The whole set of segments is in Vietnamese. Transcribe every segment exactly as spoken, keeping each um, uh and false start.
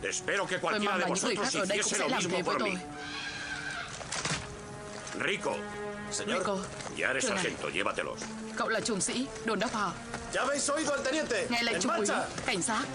Espero que Tôi cualquiera mong de là những người vosotros khác ở đây cũng hiciese sẽ lo làm thế mismo với por tôi. mí. Rico, Rico, ya eres thưa ngài, sargento, llévatelos. cậu là trùng sĩ, đồn đốc họ. Ya habéis oído al teniente. Nghe lệnh En trung úy, marcha. cảnh sát.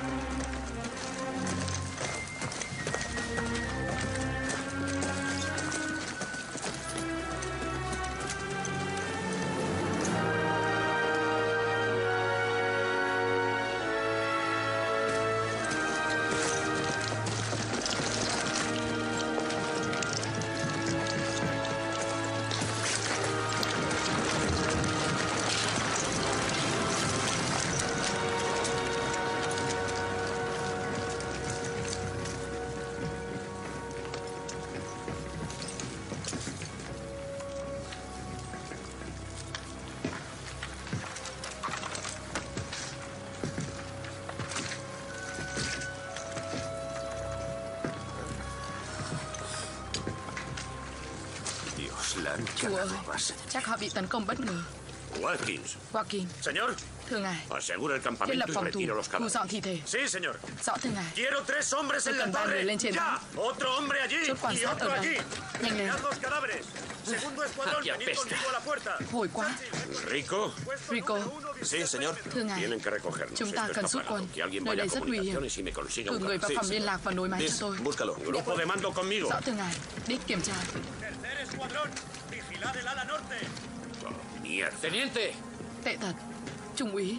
Chúa ơi, chắc họ bị tấn công bất ngờ. Watkins. Joaquin, Señor, thưa ngài, Asegura el thiết campamento lập y phòng thủ, retire los thu cadáveres. dọn thi thể. sí, señor. Rõ thưa ngài, Quiero tres hombres Tôi en la cần ba người torre. lên trên Ya, tháp. otro hombre allí Chốt quan y sát otro ở đây. allí. Nhanh lên, Mirad los cadáveres. Segundo escuadrón, Aquí venid apesta. conmigo a la puerta. hồi quá. Rico, Rico, Sí, señor. thưa ngài, tienen que recogernos. chúng ta Esto cần está rút parado. quân. Que alguien Nơi vaya đây a rất nguy hiểm. comunicaciones y me consiga Cử un người cable. vào phòng liên lạc và nối máy cho tôi. Búscalo. Grupo de mando conmigo. Rõ thưa ngài, đích kiểm tra. Tercer escuadrón, vigilad el ala norte. Oh, mierda. Teniente, Tệ thật. Trung úy,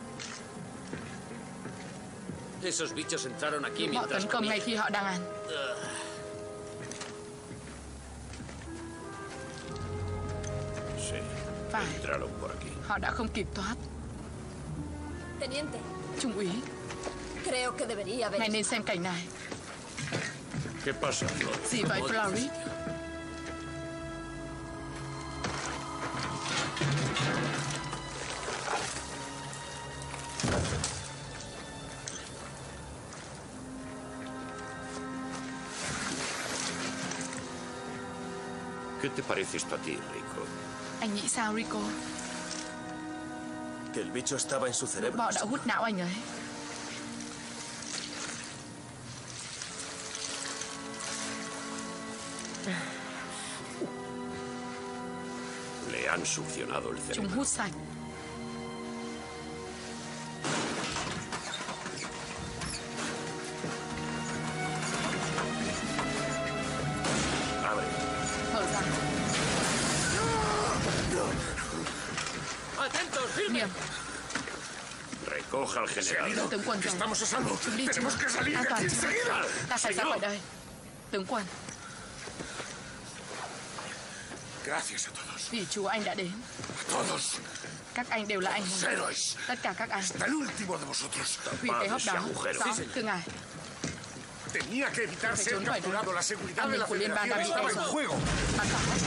esos bichos entraron aquí họ mientras tấn công ngay comía. khi họ đang ăn. Sí, Phải, entraron por aquí. họ đã không kịp thoát. Teniente, Trung úy, creo que debería haber... ngài nên xem cảnh này. ¿Qué pasa, Flor? Gì vậy, Florid? ¿Qué te parece esto a ti, Rico? Anh nghĩ sao, Rico? Que el bicho estaba en su cerebro. Bọ đã hút não anh ấy. Le han succionado el Chúng cerebro. hút sạch. Abre. Mở ra. ¡Atentos, firme! Nghiêm. Recoja al general. Tướng quân rồi. Estamos a salvo. Chúng đi chưa? Tenemos que salir An de toàn aquí chưa? enseguida. Ta phải ra khỏi đây. Tướng quân, Gracias a todos. vì Chúa anh đã đến. A todos. Các anh đều là anh Los hùng. héroes. Tất cả các anh. Hasta el último de vosotros. Hủy cái hốc ese đó. agujero. Rõ, thưa ngài. Tenía que evitar Phải ser trốn khỏi capturado. đó. La seguridad An de ninh la của liên bang đang bị federación đe estaba en dọa. juego. Bắn vào hết.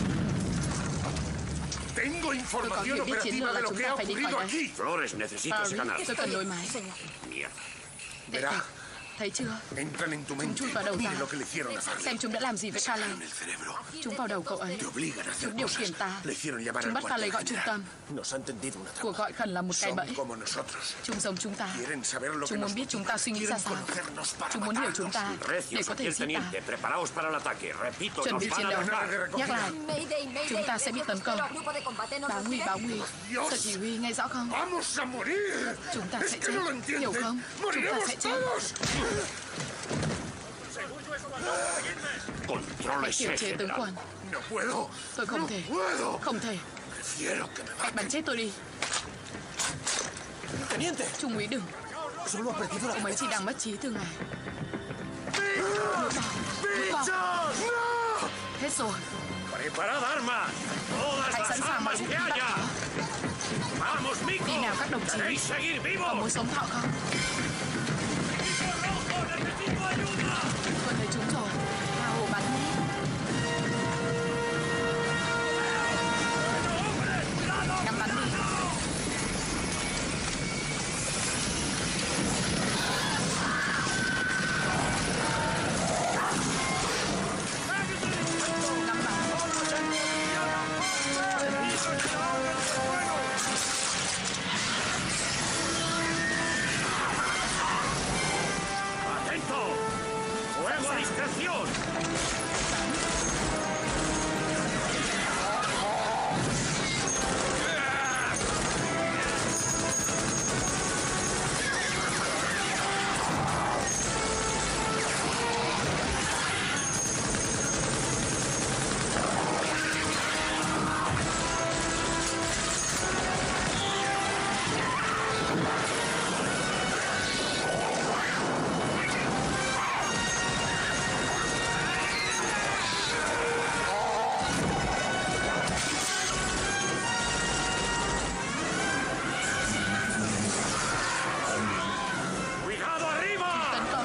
Tengo Tôi có información hiểu biết chiến operativa lược de là lo chúng que ta ha phải đi ocurrido khỏi đây. aquí. Flores, necesitas Florid, ganar. tôi cần nối máy. Mierda. Tệ Verá. thật. Thấy chưa? Entran en tu Chúng mente. chui vào đầu ta. Mire lo que le hicieron a Farley. Xem chúng đã làm gì với Farley. En el cerebro. Chúng vào đầu cậu ấy. Te obligan a hacer Chúng điều cosas. khiển ta. Le hicieron llamar Chúng al bắt Farley cuartel gọi trung general. tâm. Nos han tendido una Cuộc trampa. gọi khẩn là một cái Son bẫy. como nosotros. Chúng giống chúng ta. Quieren saber lo que Chúng nos muốn biết chúng ta suy nghĩ ra quieren sao. conocernos para Chúng muốn hiểu chúng ta matarnos. để Recios, có aquí thể el giết ta. teniente. Preparaos para el ataque. Repito, Chuẩn nos bị van chiến a đấu. atacar. Nhắc lại, Mayday, Mayday. chúng ta sẽ bị tấn công. Nuestro grupo de combate nos Báo nguy, recibe. báo nguy. Sở chỉ huy nghe rõ không? Vamos a morir. Chúng ta Es sẽ que chết. no lo Hiểu entienden. không? Chúng ta Moriremos sẽ chết. todos. Controla Hãy kiềm ese chế tướng general. quân. No puedo. Tôi không no thể. puedo. Không thể. Prefiero que me Hãy bắn chết tôi đi. Teniente. Trung úy đừng. Solo ha perdido la Ông ấy chỉ đang mất trí thưa ngài. ¡Bichos! ¡No! Hết rồi. Preparad armas. Todas Hãy las sẵn sàng mọi armas vũ que khí bắt haya. có. Vamos, Mico. Đi nào các đồng chí. ¿Queréis seguir Có vivos? muốn sống thọ không? Tôi thấy chúng rồi. Tha hồ bắn đi. Nhắm bắn đi. Nhắm bắn. ¡Atentos! ¡Atención! ¡Cuidado arriba! Tấn công.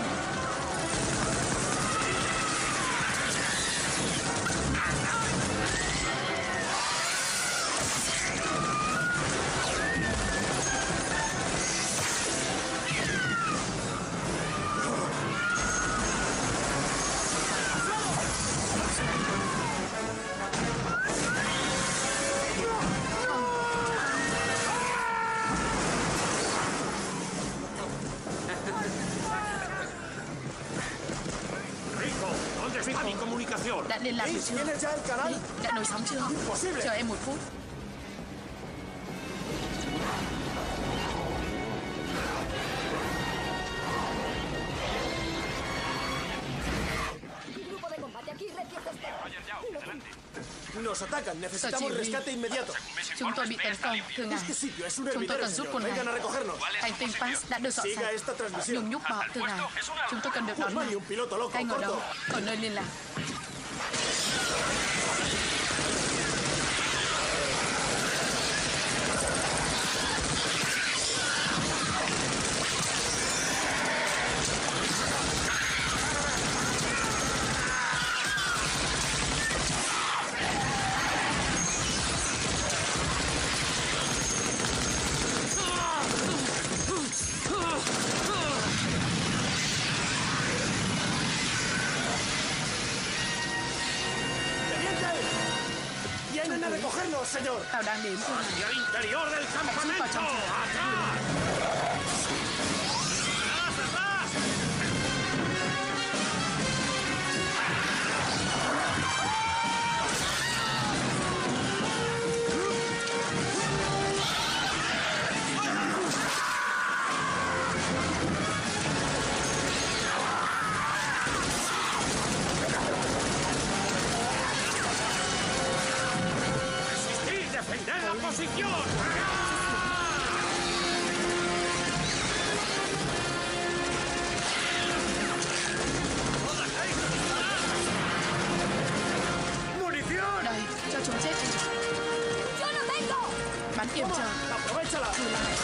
Rico, ¿dónde está mi comunicación? Đã liên lạc được Liz, chưa? ¿tienes ya el canal? Đã nối sóng chưa? Imposible. Chờ em một phút. Grupo de combate aquí, recién Nos atacan. Sở Necesitamos chỉ huy. rescate inmediato. Chúng tôi bị tấn công, thưa ngài. Este sitio es un Chúng tôi hervidero, cần giúp señor. một Vengan a ngài. recogernos. Hành tinh Pass đã được dọn Siga sạch. esta transmisión. Nhung nhúc bọ, thưa ngài. Chúng tôi cần được đón Juan ngài. y un piloto loco. Anh ở đâu? Corto. Ở nơi liên lạc. ¡Teniente! ¡Vienen a recogernos, señor! Tao đang đến, thưa ngài. ¡Hacia el interior del campamento! Hãy giúp vào trong ¡Atrás! ¡Resistir! ¡Defender la posición! ¡Munición! Đây, cho chúng chết đi. ¡Yo no tengo! Bắn yểm trợ. ¡Aprovechala! Thử lại.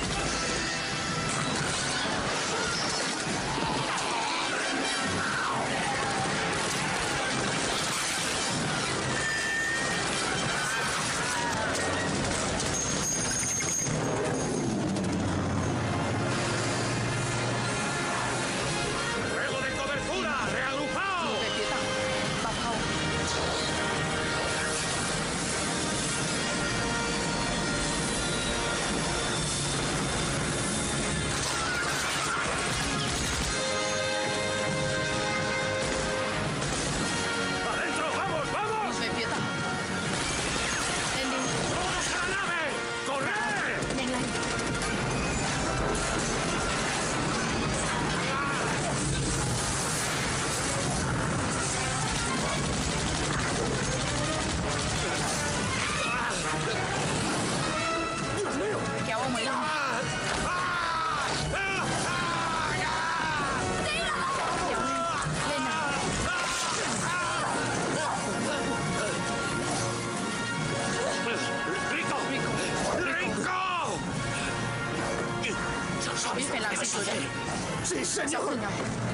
¡Fuego de cobertura! ¡Reagrupaos! Lùi về phía tàu. Bọc hậu. ¡Adentro! ¡Vamos, vamos! Lùi về phía tàu. Lên đi. ¡Todos a la nave! ¡Corred! Nhanh lên. ¡Dios mío! Kéo ông ấy lên. Kéo lên. Lên nào. ¡Rico! ¡Rico! Họ biết phải làm gì rồi đấy. ¡Sí, Cháu señor! thưa ngài.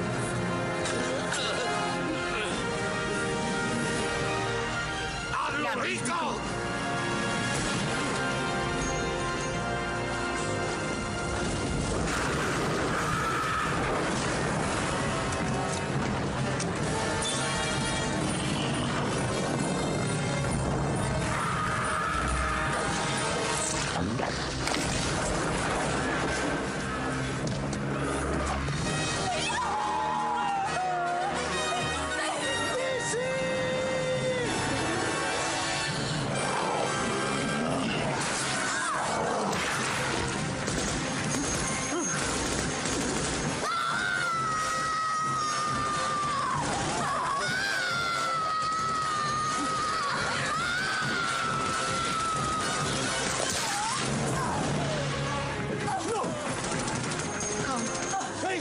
¡Hazlo, Làm đi, Rico! Rico.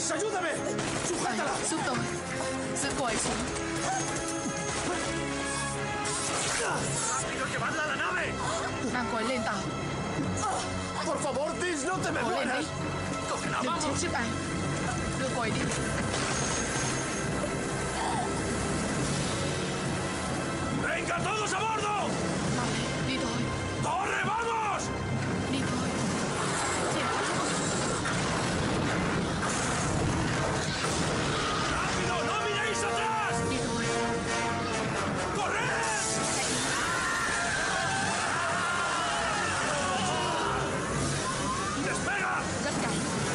ayúdame! ¡Sujétala! Giúp tôi. Giữ cô ấy xuống. ¡Rápido, llevadla a la nave! Mang cô ấy lên tàu. ¡Por favor, Tis, no te me Cố lên mueras! đi. ¡Cógela, Đừng chết vamos! trước anh. Đưa cô ấy đi. ¡Venga, todos a bordo! Mau lên. Đi thôi. ¡Corre, vamos! Đi thôi. Triển khai. ¡Rápido, no miréis atrás! Đi thôi. ¡Corred! ¡Despega! Cất cánh.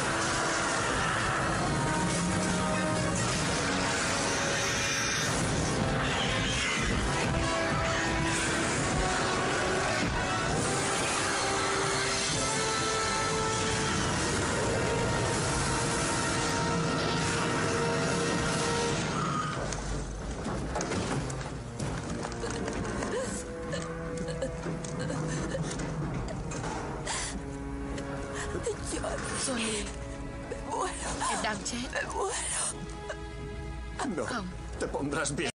Johnny, em đang chết. No, Không. te pondrás bien.